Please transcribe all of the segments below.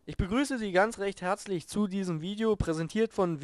Ich begrüße Sie ganz recht herzlich zu diesem Video, präsentiert von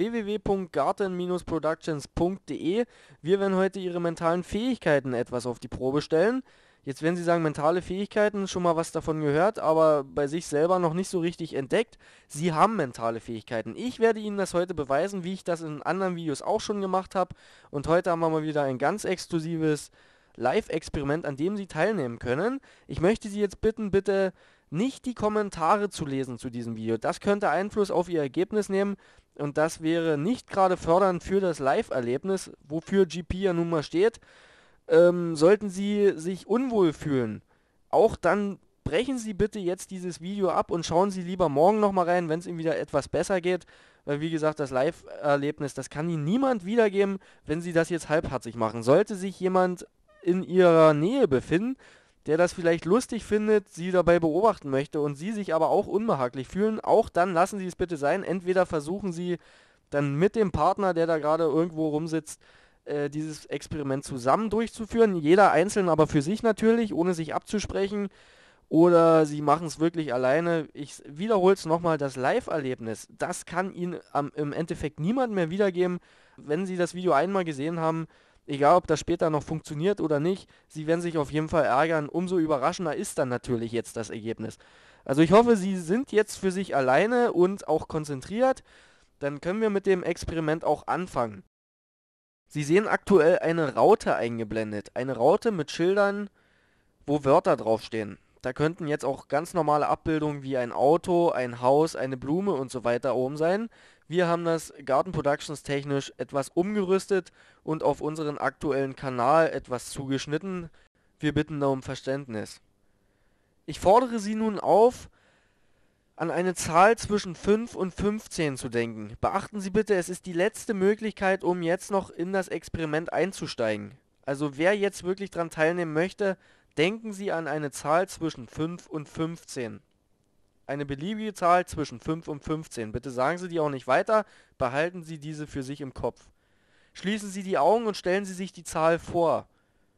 www.garten-productions.de. Wir werden heute Ihre mentalen Fähigkeiten etwas auf die Probe stellen. Jetzt werden Sie sagen, mentale Fähigkeiten, schon mal was davon gehört, aber bei sich selber noch nicht so richtig entdeckt. Sie haben mentale Fähigkeiten. Ich werde Ihnen das heute beweisen, wie ich das in anderen Videos auch schon gemacht habe. Und heute haben wir mal wieder ein ganz exklusives Live-Experiment, an dem Sie teilnehmen können. Ich möchte Sie jetzt bitten, bitte nicht die Kommentare zu lesen zu diesem Video. Das könnte Einfluss auf Ihr Ergebnis nehmen und das wäre nicht gerade fördernd für das Live-Erlebnis, wofür GP ja nun mal steht. Sollten Sie sich unwohl fühlen, auch dann brechen Sie bitte jetzt dieses Video ab und schauen Sie lieber morgen nochmal rein, wenn es Ihnen wieder etwas besser geht. Weil wie gesagt, das Live-Erlebnis, das kann Ihnen niemand wiedergeben, wenn Sie das jetzt halbherzig machen. Sollte sich jemand in Ihrer Nähe befinden, der das vielleicht lustig findet, Sie dabei beobachten möchte und Sie sich aber auch unbehaglich fühlen, auch dann lassen Sie es bitte sein. Entweder versuchen Sie dann mit dem Partner, der da gerade irgendwo rumsitzt, dieses Experiment zusammen durchzuführen, jeder einzeln aber für sich natürlich, ohne sich abzusprechen, oder Sie machen es wirklich alleine. Ich wiederhole es nochmal, das Live-Erlebnis, das kann Ihnen im Endeffekt niemand mehr wiedergeben. Wenn Sie das Video einmal gesehen haben, egal ob das später noch funktioniert oder nicht, Sie werden sich auf jeden Fall ärgern. Umso überraschender ist dann natürlich jetzt das Ergebnis. Also ich hoffe, Sie sind jetzt für sich alleine und auch konzentriert. Dann können wir mit dem Experiment auch anfangen. Sie sehen aktuell eine Raute eingeblendet. Eine Raute mit Schildern, wo Wörter draufstehen. Da könnten jetzt auch ganz normale Abbildungen wie ein Auto, ein Haus, eine Blume und so weiter oben sein. Wir haben das Garten Productions technisch etwas umgerüstet und auf unseren aktuellen Kanal etwas zugeschnitten. Wir bitten da um Verständnis. Ich fordere Sie nun auf, an eine Zahl zwischen 5 und 15 zu denken. Beachten Sie bitte, es ist die letzte Möglichkeit, um jetzt noch in das Experiment einzusteigen. Also wer jetzt wirklich daran teilnehmen möchte, denken Sie an eine Zahl zwischen 5 und 15. Eine beliebige Zahl zwischen 5 und 15. Bitte sagen Sie die auch nicht weiter, behalten Sie diese für sich im Kopf. Schließen Sie die Augen und stellen Sie sich die Zahl vor.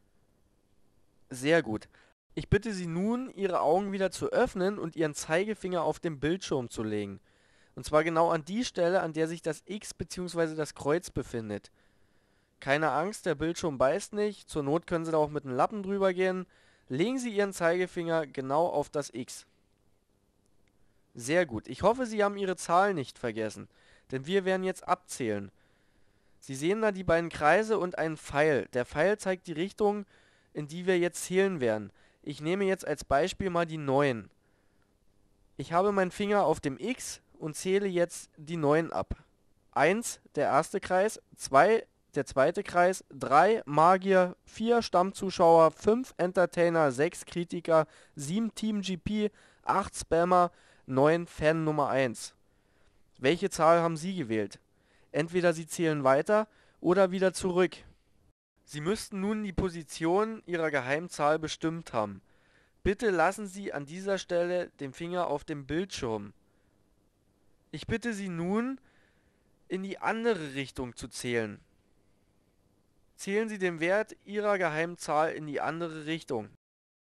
Sehr gut. Ich bitte Sie nun, Ihre Augen wieder zu öffnen und Ihren Zeigefinger auf den Bildschirm zu legen. Und zwar genau an die Stelle, an der sich das X bzw. das Kreuz befindet. Keine Angst, der Bildschirm beißt nicht. Zur Not können Sie da auch mit einem Lappen drüber gehen. Legen Sie Ihren Zeigefinger genau auf das X. Sehr gut. Ich hoffe, Sie haben Ihre Zahl nicht vergessen, denn wir werden jetzt abzählen. Sie sehen da die beiden Kreise und einen Pfeil. Der Pfeil zeigt die Richtung, in die wir jetzt zählen werden. Ich nehme jetzt als Beispiel mal die 9. Ich habe meinen Finger auf dem X und zähle jetzt die 9 ab. 1, der erste Kreis, 2, der zweite Kreis, 3, Magier, 4, Stammzuschauer, 5, Entertainer, 6, Kritiker, 7, Team GP, 8, Spammer, 9, Fan Nummer 1. Welche Zahl haben Sie gewählt? Entweder Sie zählen weiter oder wieder zurück. Sie müssten nun die Position Ihrer Geheimzahl bestimmt haben. Bitte lassen Sie an dieser Stelle den Finger auf dem Bildschirm. Ich bitte Sie nun, in die andere Richtung zu zählen. Zählen Sie den Wert Ihrer Geheimzahl in die andere Richtung.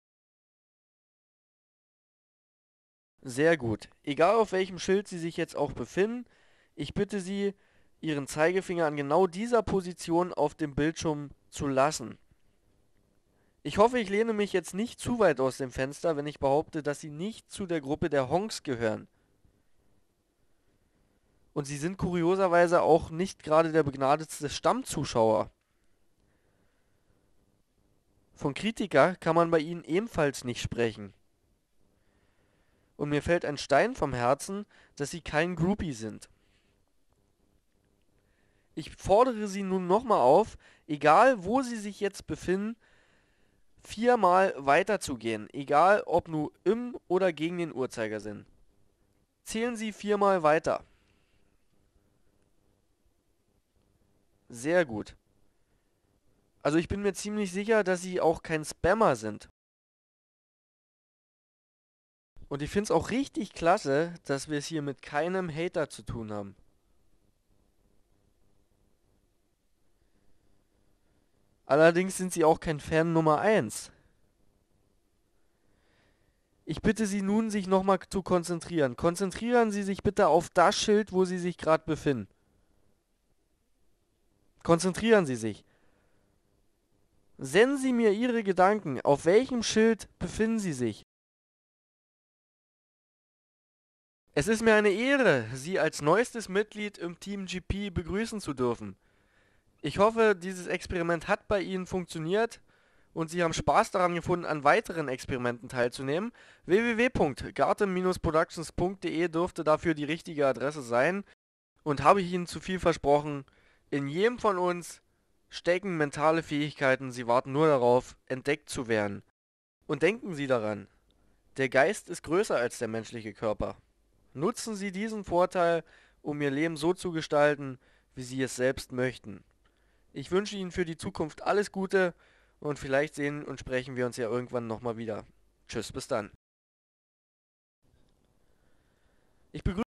Sehr gut. Egal auf welchem Schild Sie sich jetzt auch befinden, ich bitte Sie, Ihren Zeigefinger an genau dieser Position auf dem Bildschirm zu lassen. Ich hoffe, ich lehne mich jetzt nicht zu weit aus dem Fenster, wenn ich behaupte, dass Sie nicht zu der Gruppe der Honks gehören. Und Sie sind kurioserweise auch nicht gerade der begnadetste Stammzuschauer. Von Kritiker kann man bei Ihnen ebenfalls nicht sprechen. Und mir fällt ein Stein vom Herzen, dass Sie kein Groupie sind. Ich fordere Sie nun nochmal auf, egal wo Sie sich jetzt befinden, 4-mal weiterzugehen, egal ob nur im oder gegen den Uhrzeigersinn. Zählen Sie 4-mal weiter. Sehr gut. Also ich bin mir ziemlich sicher, dass Sie auch kein Spammer sind. Und ich finde es auch richtig klasse, dass wir es hier mit keinem Hater zu tun haben. Allerdings sind Sie auch kein Fan Nummer 1. Ich bitte Sie nun, sich nochmal zu konzentrieren. Konzentrieren Sie sich bitte auf das Schild, wo Sie sich gerade befinden. Konzentrieren Sie sich. Senden Sie mir Ihre Gedanken. Auf welchem Schild befinden Sie sich? Es ist mir eine Ehre, Sie als neuestes Mitglied im Team GP begrüßen zu dürfen. Ich hoffe, dieses Experiment hat bei Ihnen funktioniert und Sie haben Spaß daran gefunden, an weiteren Experimenten teilzunehmen. www.gartem-productions.de dürfte dafür die richtige Adresse sein. Und habe ich Ihnen zu viel versprochen, in jedem von uns stecken mentale Fähigkeiten, sie warten nur darauf, entdeckt zu werden. Und denken Sie daran, der Geist ist größer als der menschliche Körper. Nutzen Sie diesen Vorteil, um Ihr Leben so zu gestalten, wie Sie es selbst möchten. Ich wünsche Ihnen für die Zukunft alles Gute und vielleicht sehen und sprechen wir uns ja irgendwann nochmal wieder. Tschüss, bis dann. Ich begrüße